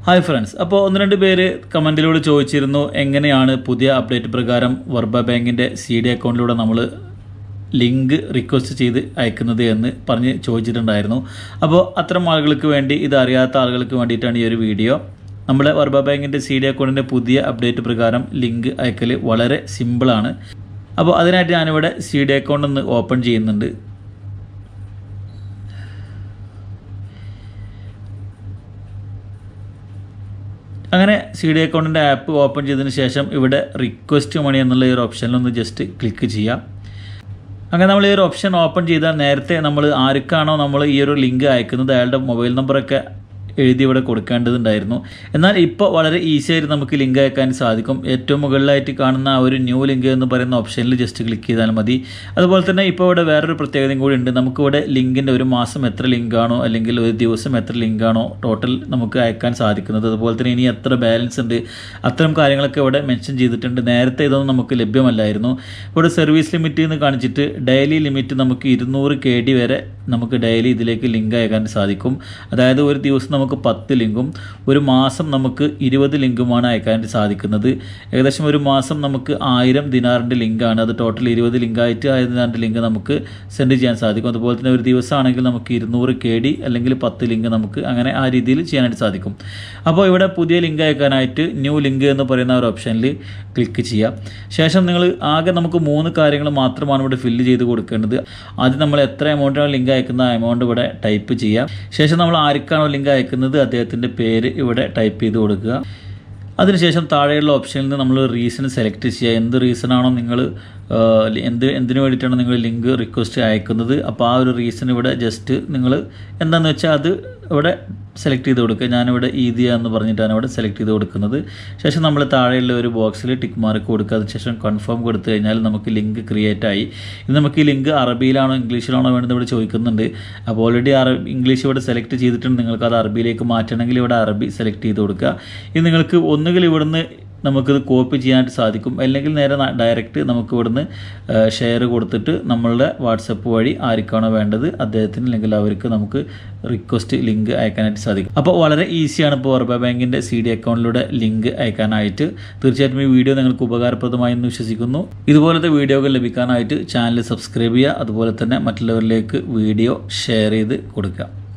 Hi friends, അപ്പോൾ ഒന്ന് രണ്ട് പേര് കമൻറ്റിലൂടെ ചോദിച്ചിരുന്നു എങ്ങനെയാണ് പുതിയ അപ്ഡേറ്റ് പ്രകാരം വർബ ബാങ്കിൻ്റെ CD അക്കൗണ്ടിലൂടെ നമ്മൾ ലിങ്ക് റിക്വസ്റ്റ് ചെയ്ത് അയക്കുന്നത് എന്ന് പറഞ്ഞ് ചോദിച്ചിട്ടുണ്ടായിരുന്നു. അപ്പോൾ അത്തരം ആളുകൾക്ക് വേണ്ടി, ഇതറിയാത്ത ആളുകൾക്ക് വേണ്ടിയിട്ടാണ് ഈ ഒരു വീഡിയോ. നമ്മുടെ വർബ ബാങ്കിൻ്റെ CD അക്കൗണ്ടിൻ്റെ പുതിയ അപ്ഡേറ്റ് പ്രകാരം ലിങ്ക് അയക്കൽ വളരെ സിമ്പിളാണ്. അപ്പോൾ അതിനായിട്ട് ഞാനിവിടെ CD അക്കൗണ്ട് ഒന്ന് ഓപ്പൺ ചെയ്യുന്നുണ്ട്. അങ്ങനെ CD അക്കൗണ്ടിൻ്റെ ആപ്പ് ഓപ്പൺ ചെയ്തതിന് ശേഷം ഇവിടെ റിക്വസ്റ്റ് മണി എന്നുള്ള ഈ ഒരു ഓപ്ഷനിലൊന്ന് ജസ്റ്റ് ക്ലിക്ക് ചെയ്യാം. അങ്ങനെ നമ്മൾ ഈ ഒരു ഓപ്ഷൻ ഓപ്പൺ ചെയ്താൽ നേരത്തെ നമ്മൾ ആർക്കാണോ നമ്മൾ ഈ ഒരു ലിങ്ക് അയക്കുന്നത് അയാളുടെ മൊബൈൽ നമ്പറൊക്കെ എഴുതി ഇവിടെ കൊടുക്കേണ്ടതുണ്ടായിരുന്നു. എന്നാൽ ഇപ്പോൾ വളരെ ഈസി ആയിട്ട് നമുക്ക് ലിങ്ക് അയക്കാൻ സാധിക്കും. ഏറ്റവും മുകളിലായിട്ട് കാണുന്ന ആ ഒരു ന്യൂ ലിങ്ക് എന്ന് പറയുന്ന ഓപ്ഷനിൽ ജസ്റ്റ് ക്ലിക്ക് ചെയ്താൽ മതി. അതുപോലെ തന്നെ ഇപ്പോൾ ഇവിടെ വേറൊരു പ്രത്യേകതയും കൂടി ഉണ്ട്. നമുക്കിവിടെ ലിങ്കിൻ്റെ ഒരു മാസം എത്ര ലിങ്കാണോ അല്ലെങ്കിൽ ഒരു ദിവസം എത്ര ലിങ്കാണോ ടോട്ടൽ നമുക്ക് അയക്കാൻ സാധിക്കുന്നത്, അതുപോലെ തന്നെ ഇനി എത്ര ബാലൻസ് ഉണ്ട്, അത്തരം കാര്യങ്ങളൊക്കെ ഇവിടെ മെൻഷൻ ചെയ്തിട്ടുണ്ട്. നേരത്തെ ഇതൊന്നും നമുക്ക് ലഭ്യമല്ലായിരുന്നു. ഇവിടെ സർവീസ് ലിമിറ്റ് എന്ന് കാണിച്ചിട്ട് ഡെയിലി ലിമിറ്റ് നമുക്ക് 200 KD വരെ നമുക്ക് ഡെയിലി ഇതിലേക്ക് ലിങ്ക് അയക്കാൻ സാധിക്കും. അതായത് ഒരു ദിവസം നമുക്ക് 10 ലിങ്കും ഒരു മാസം നമുക്ക് 20 ലിങ്കുമാണ് അയക്കാൻ സാധിക്കുന്നത്. ഏകദേശം ഒരു മാസം നമുക്ക് 1000 ദിനാറിൻ്റെ ലിങ്കാണ്. അത് ടോട്ടൽ 20 ലിങ്കായിട്ട് 1000 ദിനാറിൻ്റെ ലിങ്ക് നമുക്ക് സെൻഡ് ചെയ്യാൻ സാധിക്കും. അതുപോലെ തന്നെ ഒരു ദിവസമാണെങ്കിൽ നമുക്ക് 200 KD അല്ലെങ്കിൽ 10 ലിങ്ക് നമുക്ക് അങ്ങനെ ആ രീതിയിൽ ചെയ്യാനായിട്ട് സാധിക്കും. അപ്പോൾ ഇവിടെ പുതിയ ലിങ്ക് അയക്കാനായിട്ട് ന്യൂ ലിങ്ക് എന്ന് പറയുന്ന ഒരു ഓപ്ഷനിൽ ക്ലിക്ക് ചെയ്യാം. ശേഷം നിങ്ങൾ ആകെ നമുക്ക് 3 കാര്യങ്ങൾ മാത്രമാണ് ഇവിടെ ഫില്ല് ചെയ്ത് കൊടുക്കേണ്ടത്. ആദ്യം നമ്മൾ എത്ര എമൗണ്ടാണ് ലിങ്ക് അയക്കുന്ന ആ എമൗണ്ട് ഇവിടെ ടൈപ്പ് ചെയ്യാം. ശേഷം നമ്മൾ ആർക്കാണോ ലിങ്ക് അയക്കുന്നത് അദ്ദേഹത്തിൻ്റെ പേര് ഇവിടെ ടൈപ്പ് ചെയ്ത് കൊടുക്കുക. അതിനുശേഷം താഴെയുള്ള ഓപ്ഷനിൽ നിന്ന് നമ്മൾ റീസൺ സെലക്ട് ചെയ്യുക. എന്ത് റീസണാണോ നിങ്ങൾ എന്തിനു വേണ്ടിയിട്ടാണ് നിങ്ങൾ ലിങ്ക് റിക്വസ്റ്റ് അയക്കുന്നത്, അപ്പോൾ ആ ഒരു റീസൺ ഇവിടെ ജസ്റ്റ് നിങ്ങൾ എന്താണെന്ന് വെച്ചാൽ അത് ഇവിടെ സെലക്ട് ചെയ്ത് കൊടുക്കുക. ഞാനിവിടെ ഈദിയ എന്ന് പറഞ്ഞിട്ടാണ് ഇവിടെ സെലക്ട് ചെയ്ത് കൊടുക്കുന്നത്. ശേഷം നമ്മൾ താഴെയുള്ള ഒരു ബോക്സിൽ ടിക്ക് മാർക്ക് കൊടുക്കുക. അതിനുശേഷം കൺഫേം കൊടുത്തു കഴിഞ്ഞാൽ നമുക്ക് ലിങ്ക് ക്രിയേറ്റ് ആയി. ഇത് നമുക്ക് ഈ ലിങ്ക് അറബിയിലാണോ ഇംഗ്ലീഷിലാണോ വേണ്ടത് ഇവിടെ ചോദിക്കുന്നുണ്ട്. അപ്പോൾ ഓൾറെഡി ഇംഗ്ലീഷ് ഇവിടെ സെലക്ട് ചെയ്തിട്ടുണ്ട്. നിങ്ങൾക്ക് അത് അറബിയിലേക്ക് മാറ്റണമെങ്കിൽ ഇവിടെ അറബി സെലക്ട് ചെയ്ത് കൊടുക്കുക. ഇത് നിങ്ങൾക്ക് ഒന്നുകിൽ ഇവിടുന്ന് നമുക്കിത് കോപ്പി ചെയ്യാനായിട്ട് സാധിക്കും, അല്ലെങ്കിൽ നേരെ ഡയറക്റ്റ് നമുക്ക് ഇവിടുന്ന് ഷെയർ കൊടുത്തിട്ട് നമ്മളുടെ വാട്സപ്പ് വഴി ആർക്കാണോ വേണ്ടത് അദ്ദേഹത്തിന് അല്ലെങ്കിൽ അവർക്ക് നമുക്ക് റിക്വസ്റ്റ് ലിങ്ക് അയക്കാനായിട്ട് സാധിക്കും. അപ്പോൾ വളരെ ഈസിയാണ് ഇപ്പോൾ വർബ ബാങ്കിൻ്റെ CD അക്കൗണ്ടിലൂടെ ലിങ്ക് അയക്കാനായിട്ട്. തീർച്ചയായിട്ടും ഈ വീഡിയോ നിങ്ങൾക്ക് ഉപകാരപ്രദമായി എന്ന് വിശ്വസിക്കുന്നു. ഇതുപോലത്തെ വീഡിയോകൾ ലഭിക്കാനായിട്ട് ചാനൽ സബ്സ്ക്രൈബ് ചെയ്യുക. അതുപോലെ തന്നെ മറ്റുള്ളവരിലേക്ക് വീഡിയോ ഷെയർ ചെയ്ത് കൊടുക്കുക.